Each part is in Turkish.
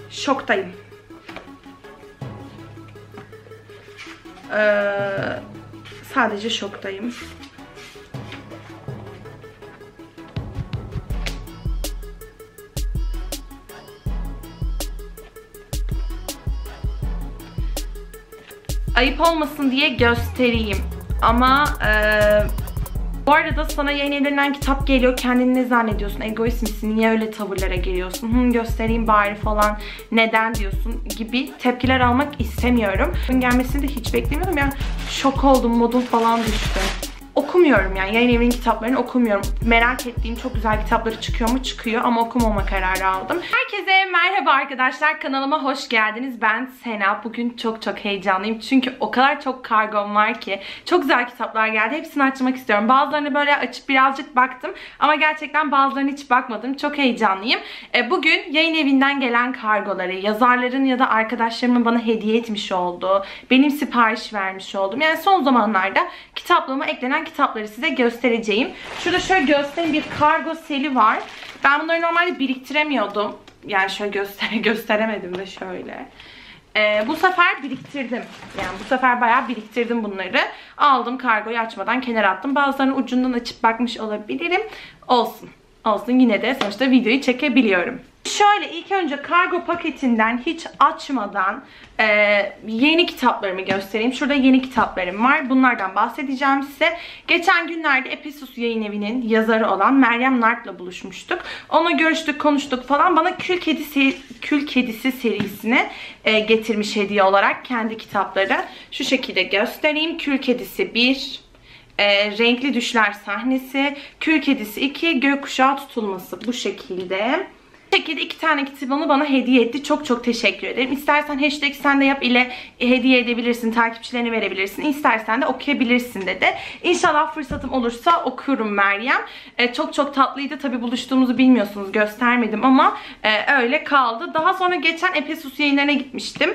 şoktayım. Sadece şoktayım. Ayıp olmasın diye göstereyim. Ama bu arada sana yayın evlerinden kitap geliyor. Kendini ne zannediyorsun? Egoist misin? Niye öyle tavırlara geliyorsun? Göstereyim bari falan. Neden diyorsun? Gibi tepkiler almak istemiyorum. Bunun gelmesini de hiç beklemiyordum. Yani şok oldum. Modum falan düştü. Okumuyorum yani. Yayın evinin kitaplarını okumuyorum. Merak ettiğim çok güzel kitapları çıkıyor mu? Çıkıyor ama okumama kararı aldım. Herkese merhaba arkadaşlar. Kanalıma hoş geldiniz. Ben Sena. Bugün çok heyecanlıyım. Çünkü o kadar çok kargom var ki. Çok güzel kitaplar geldi. Hepsini açmak istiyorum. Bazılarını böyle açıp birazcık baktım. Ama gerçekten bazılarını hiç bakmadım. Çok heyecanlıyım. Bugün yayın evinden gelen kargoları, yazarların ya da arkadaşlarımın bana hediye etmiş olduğu, benim sipariş vermiş olduğum, yani son zamanlarda kitaplığıma eklenen kitapları size göstereceğim. Şurada şöyle göstereyim, bir kargo seli var. Ben bunları normalde biriktiremiyordum. Yani şöyle gösteremedim de şöyle. Bu sefer biriktirdim. Yani bu sefer bayağı biriktirdim bunları. Aldım, kargoyu açmadan kenara attım. Bazılarını ucundan açıp bakmış olabilirim. Olsun. Olsun, yine de sonuçta videoyu çekebiliyorum. Şöyle ilk önce kargo paketinden hiç açmadan yeni kitaplarımı göstereyim. Şurada yeni kitaplarım var. Bunlardan bahsedeceğim size. Geçen günlerde Epesus Yayın Evi'nin yazarı olan Meryem Nart'la buluşmuştuk. Onunla görüştük, konuştuk falan. Bana Kül Kedisi serisini getirmiş hediye olarak kendi kitapları. Şu şekilde göstereyim. Kül Kedisi 1, Renkli Düşler sahnesi, Kül Kedisi 2, Gökkuşağı tutulması, bu şekilde. Bu şekilde 2 tane kitabını bana hediye etti. Çok teşekkür ederim. İstersen hashtag sen de yap ile hediye edebilirsin. Takipçilerine verebilirsin. İstersen de okuyabilirsin dedi. İnşallah fırsatım olursa okurum Meryem. Çok tatlıydı. Tabi buluştuğumuzu bilmiyorsunuz. Göstermedim ama öyle kaldı. Daha sonra geçen Epesus yayınlarına gitmiştim.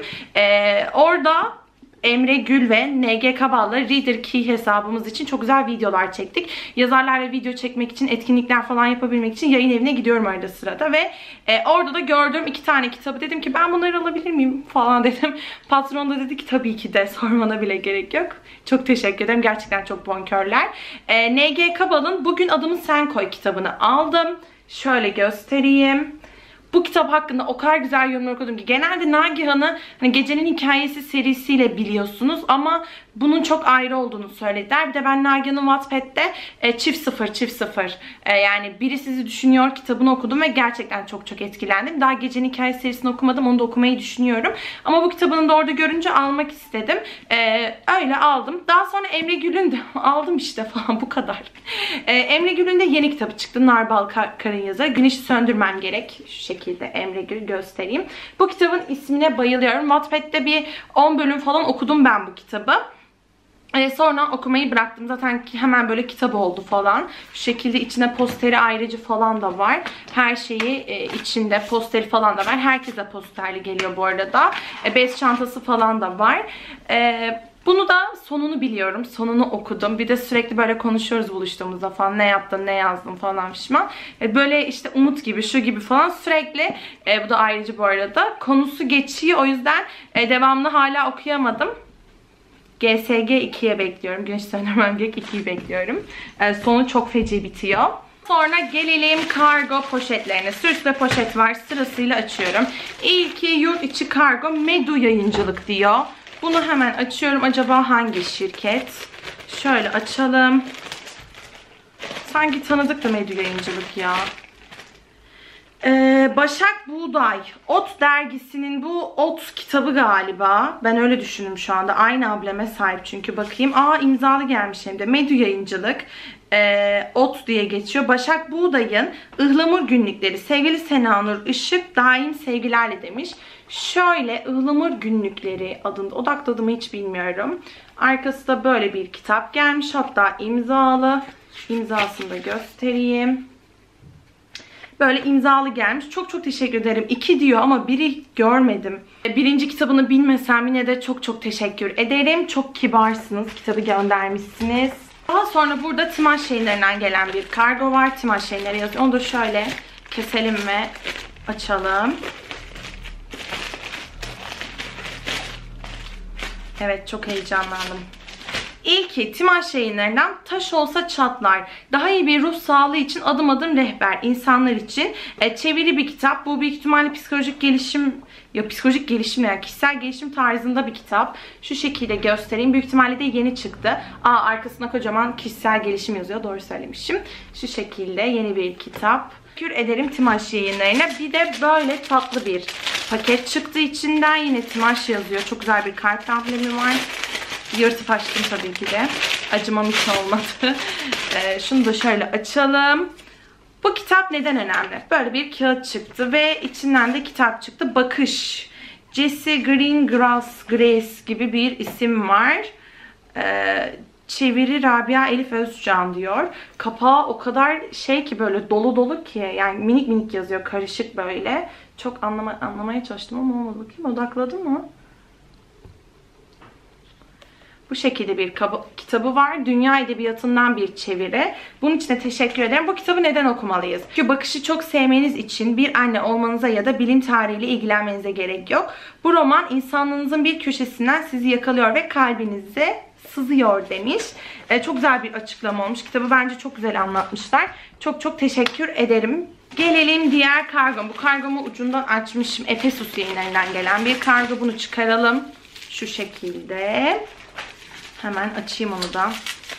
Orada Emre Gül ve NG Kabal'la Reader Key hesabımız için çok güzel videolar çektik. Yazarlarla video çekmek için, etkinlikler falan yapabilmek için yayın evine gidiyorum arada sırada ve orada da gördüğüm 2 tane kitabı, dedim ki ben bunları alabilir miyim falan dedim. Patron da dedi ki tabii ki de, sormana bile gerek yok. Çok teşekkür ederim. Gerçekten çok bonkörler. NG Kabal'ın Bugün Adımı Sen Koy kitabını aldım. Şöyle göstereyim. Bu kitap hakkında o kadar güzel yorumlar okudum ki, genelde Nagihan'ı hani Gecenin Hikayesi serisiyle biliyorsunuz ama bunun çok ayrı olduğunu söylediler. Bir de ben Nagihan'ın Wattpad'de çift sıfır yani Biri Sizi Düşünüyor kitabını okudum ve gerçekten çok etkilendim. Daha Gecenin Hikayesi serisini okumadım, onu da okumayı düşünüyorum. Ama bu kitabını da orada görünce almak istedim. Öyle aldım. Daha sonra Emre Gül'ün de aldım işte falan, bu kadar. Emre Gül'ün de yeni kitabı çıktı. Narbal Kar'ın yazarı. Güneşi Söndürmem Gerek. Şu şekilde Emre Gül göstereyim. Bu kitabın ismine bayılıyorum. Wattpad'de bir 10 bölüm falan okudum ben bu kitabı. Sonra okumayı bıraktım. Zaten hemen böyle kitap oldu falan. Şu şekilde içine posteri ayrıcı falan da var. Her şeyi içinde, posteri falan da var. Herkese posterli geliyor bu arada. Bez çantası falan da var. Bunu da sonunu biliyorum. Sonunu okudum. Bir de sürekli böyle konuşuyoruz buluştuğumuzda falan. Ne yaptın, ne yazdın falan pişman. Böyle işte umut gibi, şu gibi falan sürekli. Bu da ayrıcı bu arada. Konusu geçiyor. O yüzden devamını hala okuyamadım. GSG 2'ye bekliyorum. Güneş Söndürmem Gerek 2'yi bekliyorum. Sonu çok feci bitiyor. Sonra gelelim kargo poşetlerine. Sürüsü poşet var. Sırasıyla açıyorum. İlki yurt içi kargo, Medu Yayıncılık diyor. Bunu hemen açıyorum. Acaba hangi şirket? Şöyle açalım. Sanki tanıdık da Medu Yayıncılık ya. Başak Buğday Ot dergisinin bu Ot kitabı galiba. Ben öyle düşündüm şu anda. Aynı ableme sahip çünkü, bakayım. İmzalı gelmiş hem de. Medu Yayıncılık. Ot diye geçiyor. Başak Buğday'ın Ihlamur Günlükleri. Sevgili Senanur Işık daim sevgilerle demiş. Şöyle Ihlamur Günlükleri adında, odakladığımı hiç bilmiyorum. Arkası da böyle bir kitap gelmiş. Hatta imzalı. İmzasını da göstereyim. Böyle imzalı gelmiş. Çok teşekkür ederim. 2 diyor ama biri görmedim. Birinci kitabını bilmesem yine de çok teşekkür ederim. Çok kibarsınız. Kitabı göndermişsiniz. Daha sonra burada Timaş Yayınları'ndan gelen bir kargo var. Timaş Yayınları yazıyor. Onu da şöyle keselim ve açalım. Evet, çok heyecanlandım. İlki Timaş Yayınları'ndan Taş Olsa Çatlar. Daha iyi bir ruh sağlığı için adım adım rehber. İnsanlar için. Çeviri bir kitap. Bu büyük ihtimalle psikolojik gelişim, ya psikolojik gelişim yani kişisel gelişim tarzında bir kitap. Şu şekilde göstereyim. Büyük ihtimalle de yeni çıktı. Arkasına kocaman kişisel gelişim yazıyor. Doğru söylemişim. Şu şekilde yeni bir kitap. Teşekkür ederim Timaş Yayınları'na. Bir de böyle tatlı bir paket çıktı içinden. Yine Timaş yazıyor. Çok güzel bir kalp amblemi var. Yırtıp açtım tabii ki de. Acımam hiç olmadı. Şunu da şöyle açalım. Bu kitap neden önemli? Böyle bir kağıt çıktı ve içinden de kitap çıktı. Bakış. Jesse Greengrass Grace gibi bir isim var. Çeviri Rabia Elif Özcan diyor. Kapağı o kadar şey ki, böyle dolu dolu ki. Yani minik minik yazıyor. Karışık böyle. Çok anlamaya çalıştım ama olmadı. Bakayım, odakladı mı? Bu şekilde bir kitabı var. Dünya Edebiyatı'ndan bir çeviri. Bunun için de teşekkür ederim. Bu kitabı neden okumalıyız? Çünkü bakışı çok sevmeniz için bir anne olmanıza ya da bilim tarihiyle ilgilenmenize gerek yok. Bu roman insanlığınızın bir köşesinden sizi yakalıyor ve kalbinize sızıyor demiş. Çok güzel bir açıklama olmuş. Kitabı bence çok güzel anlatmışlar. Çok çok teşekkür ederim. Gelelim diğer kargom. Bu kargomu ucundan açmışım. Efesus Yayınları'ndan gelen bir kargo. Bunu çıkaralım. Şu şekilde. Hemen açayım onu da.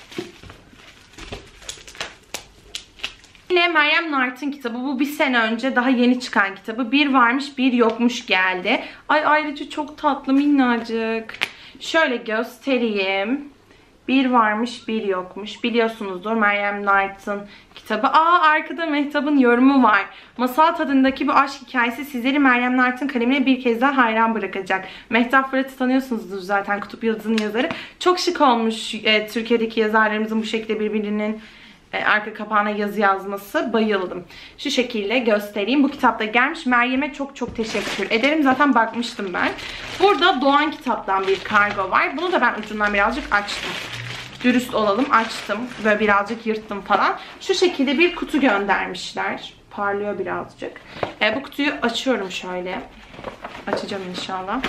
Yine Meryem Nart'ın kitabı. Bu bir sene önce daha yeni çıkan kitabı. Bir varmış bir yokmuş geldi. Ay, ayrıca çok tatlı, minnacık. Şöyle göstereyim. Bir varmış bir yokmuş. Biliyorsunuzdur Meryem Nart'ın kitabı. Arkada Mehtap'ın yorumu var. Masal tadındaki bu aşk hikayesi sizleri Meryem Nart'ın kalemine bir kez daha hayran bırakacak. Mehtap Fırat'ı tanıyorsunuzdur zaten, Kutup Yıldızı'nın yazarı. Çok şık olmuş Türkiye'deki yazarlarımızın bu şekilde birbirinin arka kapağına yazı yazması. Bayıldım. Şu şekilde göstereyim. Bu kitapta gelmiş. Meryem'e çok çok teşekkür ederim. Zaten bakmıştım ben. Burada Doğan Kitap'tan bir kargo var. Bunu da ben ucundan birazcık açtım. Dürüst olalım, açtım. Böyle birazcık yırttım falan. Şu şekilde bir kutu göndermişler. Parlıyor birazcık. Bu kutuyu açıyorum şöyle. Açacağım inşallah.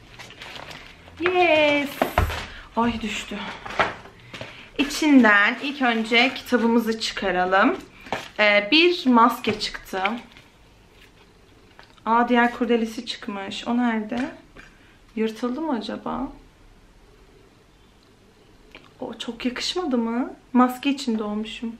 Yes. Ay, düştü. İçinden ilk önce kitabımızı çıkaralım. Bir maske çıktı. Diğer kurdelesi çıkmış. O nerede? Yırtıldı mı acaba? O çok yakışmadı mı? Maske içinde olmuşum.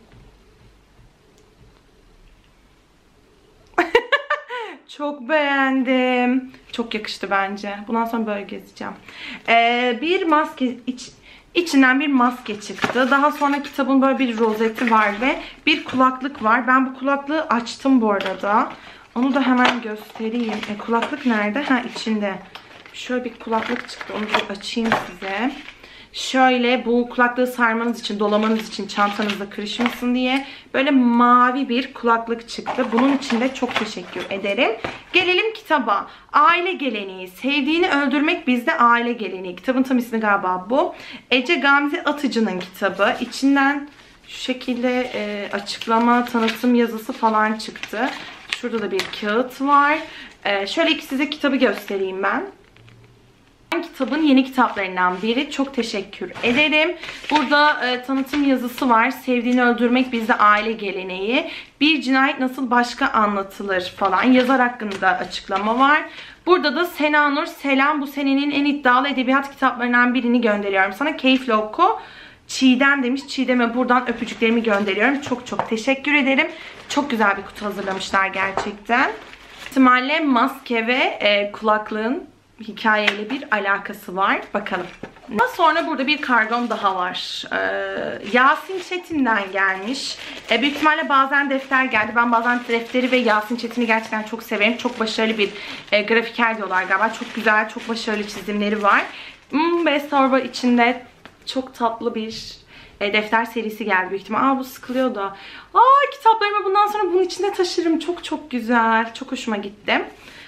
Çok beğendim. Çok yakıştı bence. Bundan sonra böyle gezeceğim. Bir maske içinden bir maske çıktı. Daha sonra kitabın böyle bir rozeti var ve bir kulaklık var. Ben bu kulaklığı açtım bu arada. Onu da hemen göstereyim. Kulaklık nerede? İçinde. Şöyle bir kulaklık çıktı. Onu bir açayım size. Şöyle bu kulaklığı sarmanız için, dolamanız için, çantanızda kırışmasın diye böyle mavi bir kulaklık çıktı. Bunun için de çok teşekkür ederim. Gelelim kitaba. Aile Geleneği. Sevdiğini Öldürmek Bizde Aile Geleneği. Kitabın tam ismi galiba bu. Ece Gamze Atıcı'nın kitabı. İçinden şu şekilde açıklama, tanıtım yazısı falan çıktı. Şurada da bir kağıt var. Şöyle size kitabı göstereyim ben. Kitabın yeni kitaplarından biri. Çok teşekkür ederim. Burada tanıtım yazısı var. Sevdiğini Öldürmek Bizde Aile Geleneği. Bir cinayet nasıl başka anlatılır falan. Yazar hakkında açıklama var. Burada da Sena Nur, selam, bu senenin en iddialı edebiyat kitaplarından birini gönderiyorum sana. Keyifle oku. Çiğdem demiş. Çiğdem'e buradan öpücüklerimi gönderiyorum. Çok çok teşekkür ederim. Çok güzel bir kutu hazırlamışlar gerçekten. İhtimalle maske ve kulaklığın hikayeyle bir alakası var. Bakalım. Daha sonra burada bir kargom daha var. Yasin Çetin'den gelmiş. Büyük ihtimalle bazen defter geldi. Ben bazen defteri ve Yasin Çetin'i gerçekten çok severim. Çok başarılı bir grafiker diyorlar galiba. Çok güzel, çok başarılı çizimleri var. Ve torba içinde çok tatlı bir defter serisi geldi büyük ihtimalle. Bu sıkılıyor da. Kitaplarımı bundan sonra bunun içinde taşırım. Çok çok güzel. Çok hoşuma gitti.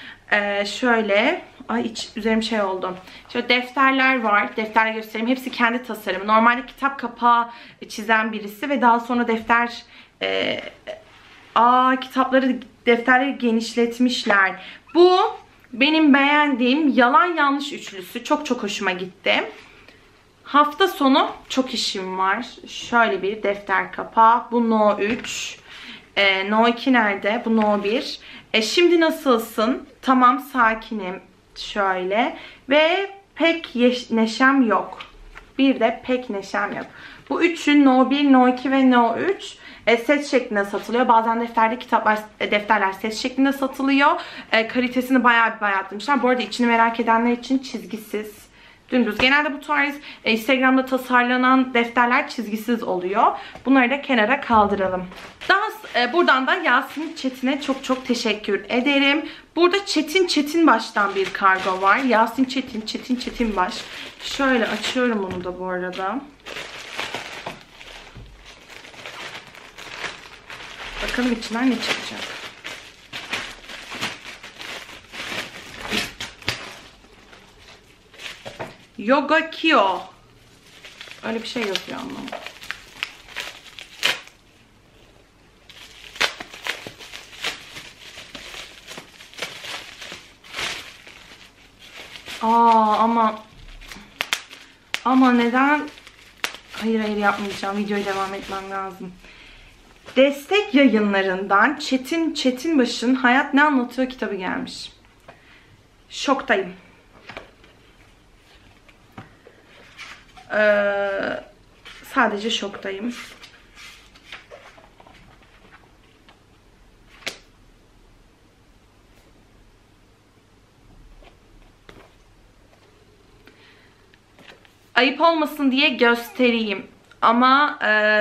Şöyle. Üzerim şey oldu. Şöyle defterler var. Defterleri göstereyim. Hepsi kendi tasarımı. Normalde kitap kapağı çizen birisi ve daha sonra defterleri genişletmişler. Bu benim beğendiğim Yalan Yanlış üçlüsü. Çok çok hoşuma gitti. Hafta sonu Çok işim var. Şöyle bir defter kapağı. Bu No 3. No 2 nerede? Bu No 1. Şimdi nasılsın? Tamam, sakinim. Şöyle. Ve pek neşem yok. Bir de pek neşem yok. Bu üçü No 1, No 2 ve No 3 set şeklinde satılıyor. Bazen defterler set şeklinde satılıyor. Kalitesini bayağı bir bayatlamışlar. Bu arada içini merak edenler için çizgisiz. Dümdüz. Genelde bu tarz Instagram'da tasarlanan defterler çizgisiz oluyor. Bunları da kenara kaldıralım. Buradan da Yasin Çetin'e çok çok teşekkür ederim. Burada Çetin Baş'tan bir kargo var. Yasin Çetin Baş. Şöyle açıyorum onu da bu arada. Bakalım içinden ne çıkacak. Yoga Kyo. Öyle bir şey yazıyor ama. Ama neden? Hayır yapmayacağım. Videoya devam etmem lazım. Destek Yayınlarından Çetin Baş'ın Hayat Ne Anlatıyor kitabı gelmiş. Şoktayım. Sadece şoktayım. Ayıp olmasın diye göstereyim. Ama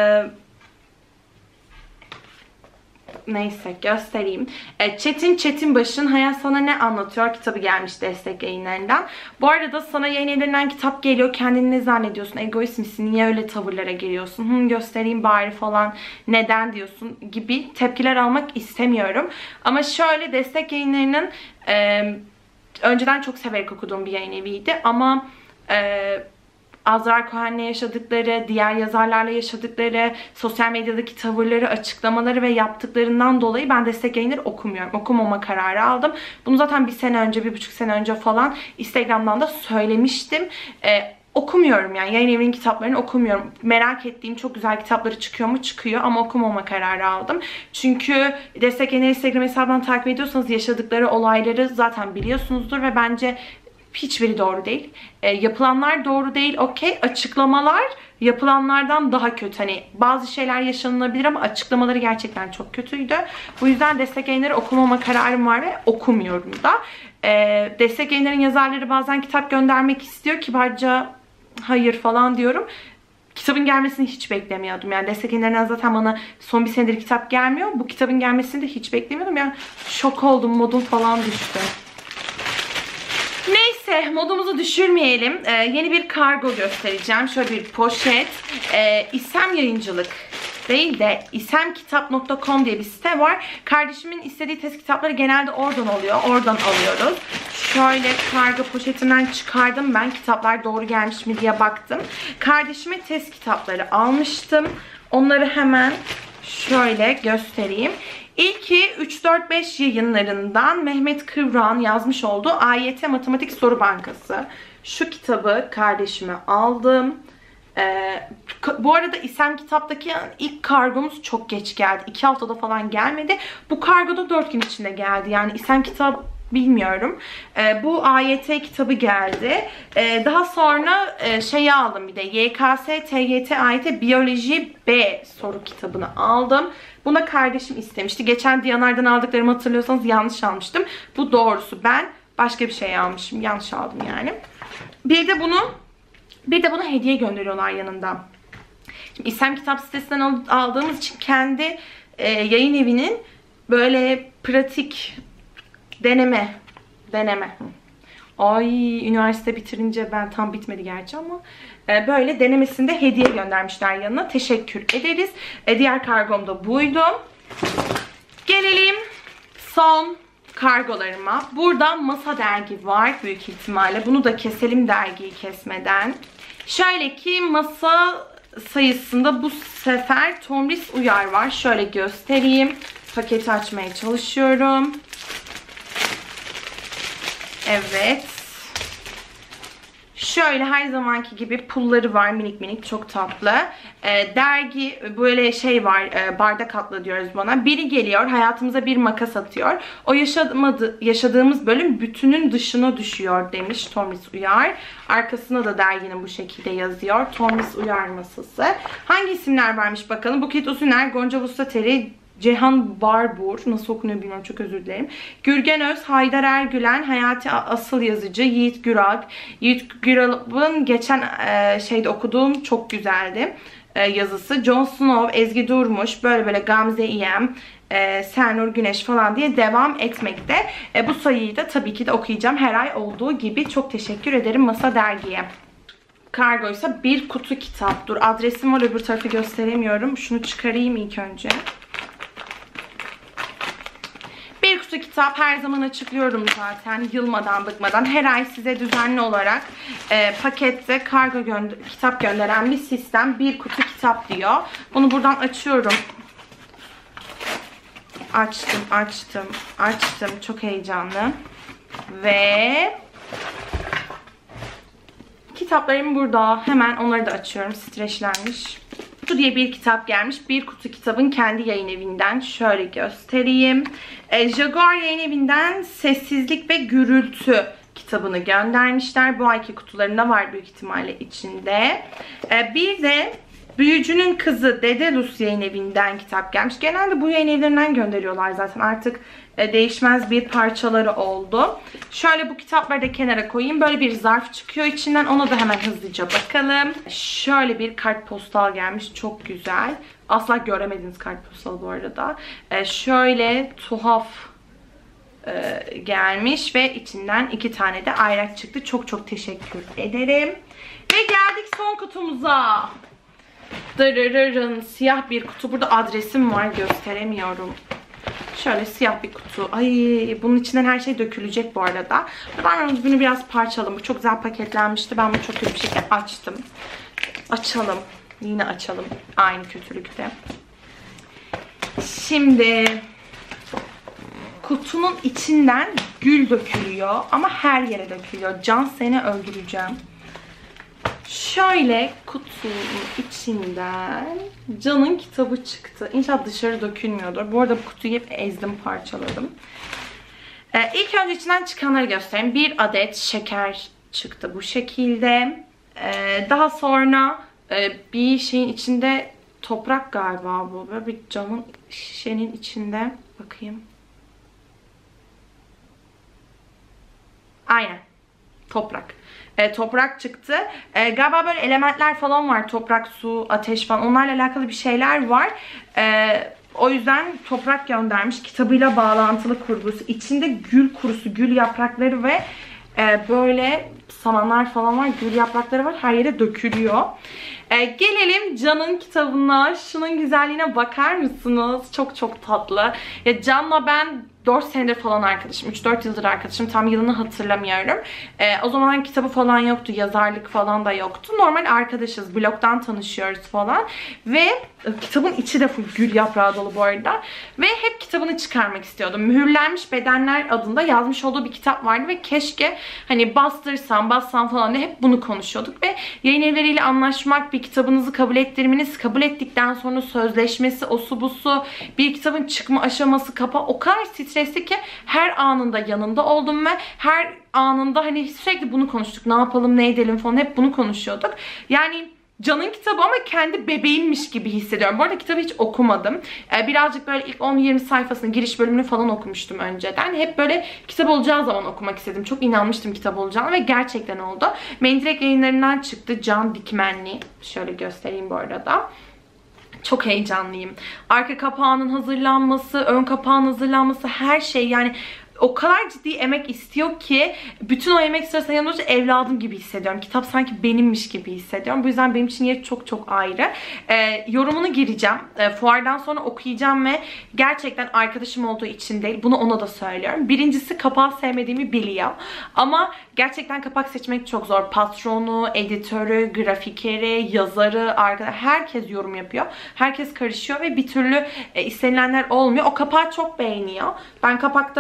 neyse göstereyim. Çetin Baş'ın Hayat Sana Ne Anlatıyor kitabı gelmiş destek yayınlarından. Bu arada sana yayın edilen kitap geliyor. Kendini ne zannediyorsun? Egoist misin? Niye öyle tavırlara geliyorsun? Göstereyim bari falan. Neden diyorsun? Gibi tepkiler almak istemiyorum. Ama şöyle, destek yayınlarının önceden çok severek okuduğum bir yayın eviydi. Ama Azra Cohen'le yaşadıkları, diğer yazarlarla yaşadıkları, sosyal medyadaki tavırları, açıklamaları ve yaptıklarından dolayı ben destek yayınları okumuyorum. Okumama kararı aldım. Bunu zaten 1,5 sene önce falan Instagram'dan da söylemiştim. Okumuyorum yani. Yayın evinin kitaplarını okumuyorum. Merak ettiğim çok güzel kitapları çıkıyor mu? Çıkıyor ama okumama kararı aldım. Çünkü destek yayınları Instagram hesabından takip ediyorsanız yaşadıkları olayları zaten biliyorsunuzdur ve bence hiçbiri doğru değil. Yapılanlar doğru değil, okey. Açıklamalar yapılanlardan daha kötü. Hani bazı şeyler yaşanılabilir ama açıklamaları gerçekten çok kötüydü. Bu yüzden destek yayınları okumama kararım var ve okumuyorum da. Destek yayınların yazarları bazen kitap göndermek istiyor. Kibarca hayır falan diyorum. Kitabın gelmesini hiç beklemiyordum. Yani destek yayınlarından zaten bana son bir senedir kitap gelmiyor. Bu kitabın gelmesini de hiç beklemiyordum. Yani şok oldum, modum falan düştü. Neyse, modumuzu düşürmeyelim. Yeni bir kargo göstereceğim. Şöyle bir poşet. İsem Yayıncılık değil de isemkitap.com diye bir site var. Kardeşimin istediği test kitapları genelde oradan oluyor. Oradan alıyoruz. Şöyle kargo poşetinden çıkardım ben. Kitaplar doğru gelmiş mi diye baktım. Kardeşime test kitapları almıştım. Onları hemen şöyle göstereyim. İlki 3-4-5 yayınlarından Mehmet Kıvrak'ın yazmış olduğu AYT Matematik Soru Bankası. Şu kitabı kardeşime aldım. Bu arada İsem Kitap'taki ilk kargomuz çok geç geldi. 2 haftada falan gelmedi. Bu kargoda 4 gün içinde geldi. Yani İsem Kitap bilmiyorum. Bu AYT kitabı geldi. Daha sonra şeyi aldım bir de. YKS, TYT, AYT Biyoloji B soru kitabını aldım. Buna kardeşim istemişti. Geçen Diyanar'dan aldıklarımı hatırlıyorsanız yanlış almıştım. Bu doğrusu, ben başka bir şey almışım. Yanlış aldım yani. Bir de bunu hediye gönderiyorlar yanında. Şimdi İsem Kitap sitesinden aldığımız için kendi yayın evinin böyle pratik deneme. Ay, üniversite bitirince, ben tam bitmedi gerçi ama böyle denemesinde hediye göndermişler yanına. Teşekkür ederiz. Diğer kargom da buydu. Gelelim son kargolarıma. Burada Masa dergi var büyük ihtimalle. Bunu da keselim dergiyi kesmeden. Şöyle ki masa sayısında bu sefer Tomris Uyar var. Şöyle göstereyim. Paketi açmaya çalışıyorum. Evet. Şöyle her zamanki gibi pulları var, minik minik, çok tatlı. Dergi böyle şey var, bardak atlı diyoruz bana. Biri geliyor, hayatımıza bir makas atıyor. O yaşadığımız bölüm bütünün dışına düşüyor demiş Tomris Uyar. Arkasına da derginin bu şekilde yazıyor. Tomris Uyar masası. Hangi isimler varmış bakalım. Buket Usuner, Gonca Vustateri, Cihan Barbur, nasıl okunuyor bilmiyorum, çok özür dilerim. Gürgen Öz, Haydar Ergülen, Hayati Asıl Yazıcı, Yiğit Gürak. Yiğit Gürak'ın geçen şeyde okuduğum çok güzeldi yazısı. Jon Snow, Ezgi Durmuş, böyle Gamze İyem, Sernur Güneş falan diye devam etmekte. Bu sayıyı da tabii ki de okuyacağım her ay olduğu gibi. Çok teşekkür ederim Masa Dergi'ye. Kargoysa bir kutu kitap. Dur, adresim var, öbür tarafı gösteremiyorum. Şunu çıkarayım ilk önce. Bir kutu kitap her zaman açıklıyorum zaten, yılmadan bıkmadan. Her ay size düzenli olarak pakette kitap gönderen bir sistem. Bir kutu kitap diyor. Bunu buradan açıyorum. Açtım. Çok heyecanlı. Ve kitaplarım burada. Hemen onları da açıyorum. Streçlenmiş. Kutu diye bir kitap gelmiş. Bir kutu kitabın kendi yayın evinden. Şöyle göstereyim. Jaguar yayın evinden Sessizlik ve Gürültü kitabını göndermişler. Bu ayki kutularında var büyük ihtimalle içinde. Bir de Büyücünün Kızı Dedelus yayın evinden kitap gelmiş. Genelde bu yayın evlerinden gönderiyorlar zaten. Artık değişmez bir parçaları oldu. Şöyle bu kitapları da kenara koyayım. Böyle bir zarf çıkıyor içinden. Ona da hemen hızlıca bakalım. Şöyle bir kartpostal gelmiş. Çok güzel. Asla göremediğiniz kartpostal bu arada. Şöyle tuhaf gelmiş ve içinden 2 tane de ayrak çıktı. Çok teşekkür ederim. Ve geldik son kutumuza. Dırırırın, siyah bir kutu. Burada adresim var, gösteremiyorum. Şöyle siyah bir kutu. Ay, bunun içinden her şey dökülecek bu arada. Ben bunu biraz parçaladım. Bu çok güzel paketlenmişti. Ben bunu çok kötü bir şekilde açtım. Açalım. Yine açalım. Aynı kötülükte. Şimdi kutunun içinden gül dökülüyor. Ama her yere dökülüyor. Can, seni öldüreceğim. Şöyle kutunun içinden Can'ın kitabı çıktı. İnşallah dışarı dökülmüyordur. Bu arada bu kutuyu hep ezdim, parçaladım. İlk önce içinden çıkanları göstereyim. Bir adet şeker çıktı bu şekilde. Daha sonra bir şeyin içinde toprak galiba bu. Böyle bir camın şişenin içinde. Bakayım. Aynen. Toprak. Toprak çıktı. Galiba böyle elementler falan var. Toprak, su, ateş falan. Onlarla alakalı bir şeyler var. O yüzden toprak göndermiş. Kitabıyla bağlantılı kurgusu. İçinde gül kurusu, gül yaprakları ve böyle samanlar falan var. Gül yaprakları var. Her yere dökülüyor. Gelelim Can'ın kitabına. Şunun güzelliğine bakar mısınız? Çok tatlı. Ya Can'la ben 4 senedir falan arkadaşım. 3-4 yıldır arkadaşım. Tam yılını hatırlamıyorum. O zaman kitabı falan yoktu. Yazarlık falan da yoktu. Normal arkadaşız. Blogdan tanışıyoruz falan. Ve kitabın içi de full gül yaprağı dolu bu arada. Ve hep kitabını çıkarmak istiyordum. Mühürlenmiş Bedenler adında yazmış olduğu bir kitap vardı. Ve keşke hani bassam falan diye hep bunu konuşuyorduk. Ve yayın evleriyle anlaşmak, bir kitabınızı kabul ettirmeniz, kabul ettikten sonra sözleşmesi, osu busu, bir kitabın çıkma aşaması, o kadar stresli ki her anında yanında oldum ve her anında hani sürekli bunu konuştuk. Ne yapalım, ne edelim falan, hep bunu konuşuyorduk. Yani Can'ın kitabı ama kendi bebeğimmiş gibi hissediyorum. Bu arada kitabı hiç okumadım. Birazcık böyle ilk 10-20 sayfasını, giriş bölümünü falan okumuştum önceden. Hep böyle kitap olacağı zaman okumak istedim. Çok inanmıştım kitap olacağına ve gerçekten oldu. Mendirek Yayınları'ndan çıktı. Can Dikmenli. Şöyle göstereyim bu arada. Çok heyecanlıyım. Arka kapağının hazırlanması, ön kapağın hazırlanması, her şey yani o kadar ciddi emek istiyor ki bütün o emek sırasında yanımda evladım gibi hissediyorum. Kitap sanki benimmiş gibi hissediyorum. Bu yüzden benim için yeri çok ayrı. Yorumunu gireceğim. Fuardan sonra okuyacağım ve gerçekten arkadaşım olduğu için değil. Bunu ona da söylüyorum. Birincisi kapağı sevmediğimi biliyor. Ama gerçekten kapak seçmek çok zor. Patronu, editörü, grafikeri, yazarı, herkes yorum yapıyor. Herkes karışıyor ve bir türlü istenilenler olmuyor. O kapağı çok beğeniyor. Ben kapakta böyle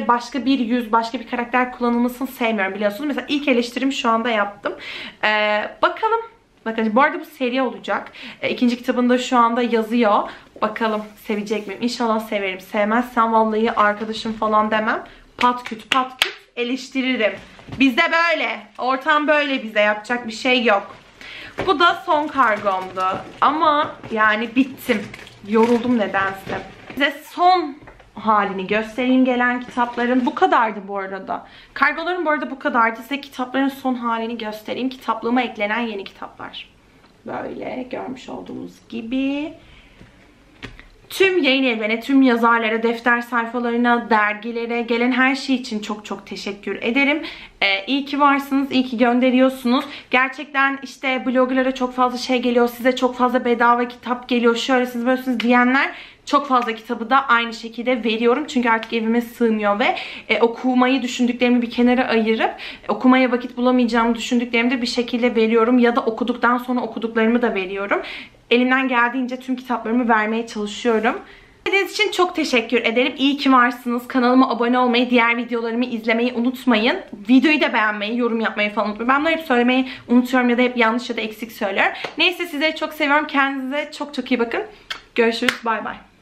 ve başka bir yüz, başka bir karakter kullanılmasını sevmiyorum biliyorsunuz. Mesela ilk eleştirimi şu anda yaptım. Bakalım. Bakın bu arada bu seri olacak. İkinci kitabında şu anda yazıyor. Bakalım sevecek miyim? İnşallah severim. Sevmezsem vallahi arkadaşım falan demem. Pat küt pat küt eleştiririm. Bizde böyle. Ortam böyle, bize yapacak bir şey yok. Bu da son kargomdu. Ama yani bittim. Yoruldum nedense. Size son halini göstereyim gelen kitapların. Bu kadardı bu arada. Kargoların bu arada bu kadardı. Size kitapların son halini göstereyim. Kitaplığıma eklenen yeni kitaplar. Böyle görmüş olduğunuz gibi. Tüm yayın evlerine, tüm yazarlara, defter sayfalarına, dergilere, gelen her şey için çok çok teşekkür ederim. İyi ki varsınız, iyi ki gönderiyorsunuz. Gerçekten işte bloglara çok fazla şey geliyor, size çok fazla bedava kitap geliyor, şöylesiniz böylesiniz diyenler, çok fazla kitabı da aynı şekilde veriyorum. Çünkü artık evime sığmıyor ve okumayı düşündüklerimi bir kenara ayırıp okumaya vakit bulamayacağımı düşündüklerimi de bir şekilde veriyorum. Ya da okuduktan sonra okuduklarımı da veriyorum. Elimden geldiğince tüm kitaplarımı vermeye çalışıyorum. İzlediğiniz için çok teşekkür ederim. İyi ki varsınız. Kanalıma abone olmayı, diğer videolarımı izlemeyi unutmayın. Videoyu da beğenmeyi, yorum yapmayı falan unutmayın. Ben bunları hep söylemeyi unutuyorum ya da hep yanlış ya da eksik söylüyorum. Neyse, sizleri çok seviyorum. Kendinize çok çok iyi bakın. Görüşürüz. Bay bay.